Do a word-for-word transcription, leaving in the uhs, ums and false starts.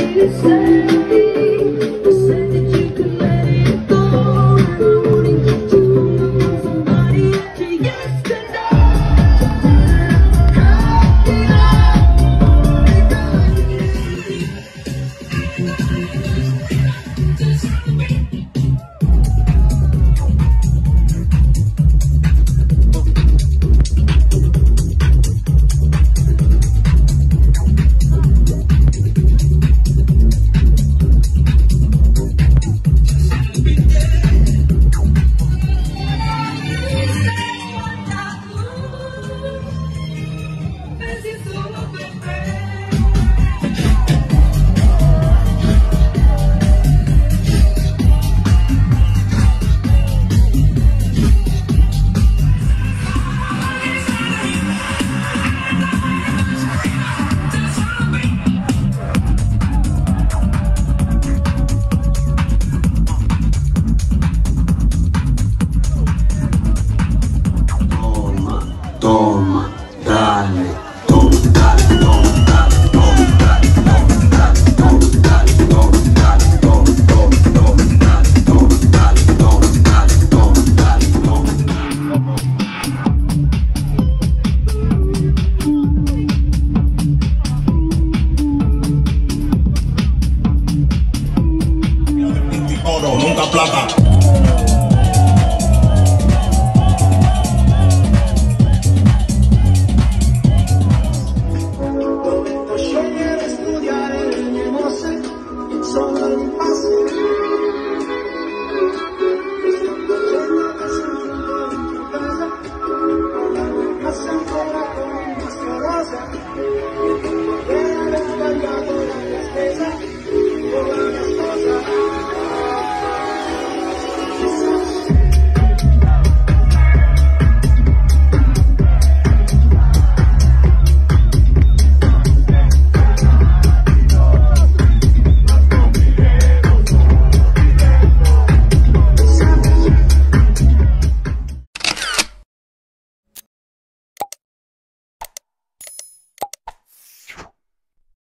Toma, dale, toma, dale, toma, dale, toma, dale, toma, dale, toma, dale, toma, dale, toma, dale, toma, dale, toma, dale, toma, dale, toma. Oro, nunca plata.